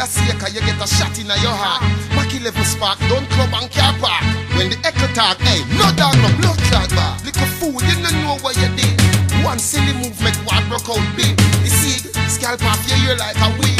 see cause you get a shot in your heart. Mac 11 spark, don't club and car park. When the echo talk, hey, no dog, no blood clot bar. Little fool, you don't know what you did. One silly move make one broke out big. You see, scalp off your ear like a weed.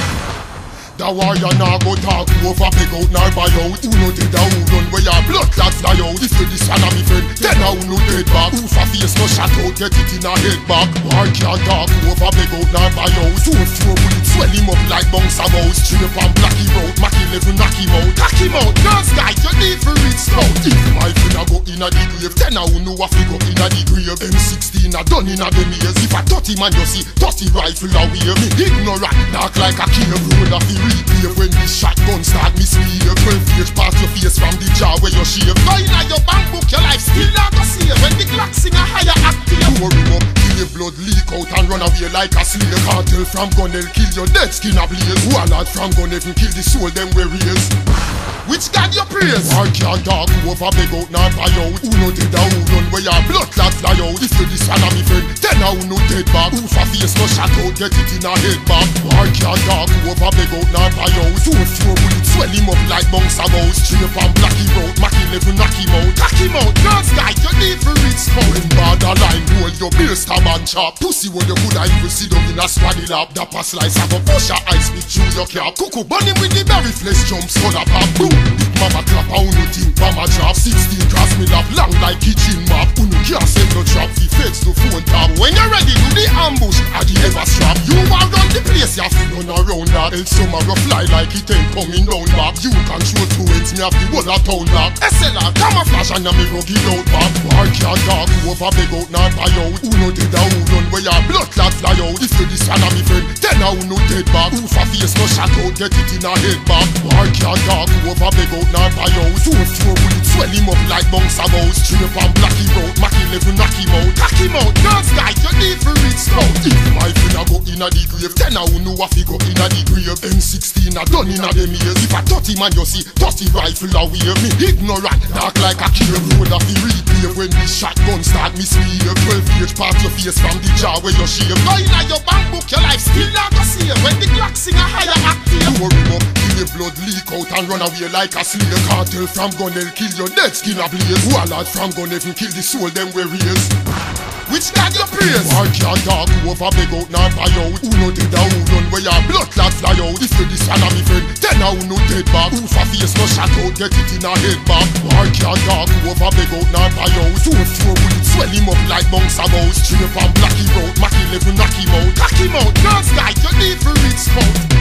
The warrior now go talk over, pick out nor buy out. Who no did a who run where your blood clot fly out. If you this one a me friend, then a who no dead back. Who for face no shot out, get it in a head back. War can't talk over, pick out nor buy out. 2 or 4 bullets swell him up like bounce a mouse. Straight and black him out, Mac 11 knock him out. Cock him out, girls guy, you need for reach slow. If my friend a go in a the grave, then a who know a figure in a the grave. M16 a done in a them ears. If a 30 man you see, 30 rifle away. Me ignorant, knock like a cave. Roll off the replay when the shotgun start misbehave. 12 years past your face from the jaw where you shave. Go in your bank book, your life still not go save. When the Glock sing a higher active, pour him up, till your blood leak out and run away like a slave. Cartel from Gunnell kill your dead skin ablaze. Warlord from Gunnell kill the soul them we raise. Which God you praise? War can't talk over, beg out not buy out. Who no dead a who run where your blood clot fly out. If you this one a me friend, then a who no dead back. Who for face no shot out, get it in a head back. War can't talk over, beg out not buy out. 2 or 4 bullets swell him up like bounce a mouse. Straight and black him out, Mac 11 knock him out. Cock him out, girls guy, you need for reach slow. When borderline roll your bill stab and chop. Pussy when you coulda even sit down in a squaddy lap. Dapper slice of a push your eyes with through your cap. Cuckoo bunny with the berry flesh jump skull up and boom. Big mama clap a unu think mama drop. 16 cross me lap long like kitchen map. Unu can't send no trap, fi flex the phone tap. When you're ready do the ambush, at the ever strap. You want run the place, you have to run around that. Else summer fly like it ain't coming down back. You control 2 ends, me have the whole of town lock. SLR, camouflage and me rugged out back. War can't talk over, beg out not buy out. Who no dead a who run where your blood clot fly out. If you this one a me friend, then a who no dead back. Who for face no shot out, get it in a head back. War can't talk over, beg out not buy out. 2 or 4 bullets swell him up like bounce a mouse. Straight and black him out, Mac 11 knock him out. Cock him out, girls guy, you need for reach slow. If my friend a go in a the grave, then a who know a figure in a the grave. M16 a done in a them ears. If a 30 man you see, 30 rifle away. Me ignorant, dark like a cave. Roll off the replay when the shotgun start misbehave. 12 years past your face from the jaw where you shave. Go in your bank book, your life still not go save. When the Glock sing a higher active, pour him up, till your blood leak out and run away like a slave. Cartel from Gunnell kill your dead skin ablaze. Warlord from Gunnell kill the soul them we raise. Which God you praise? War can't talk over, beg out not buy out. Who no dead a who run where your blood clot fly out. If you this one a me friend, then a who no dead back. Who for face no shot out, get it in a head back. War can't talk over, beg out not buy out. 2 or 4 bullets swell him up like bounce a mouse. Straight and black him out, Mac 11 knock him out. Cock him out, girls guy, you need for reach slow.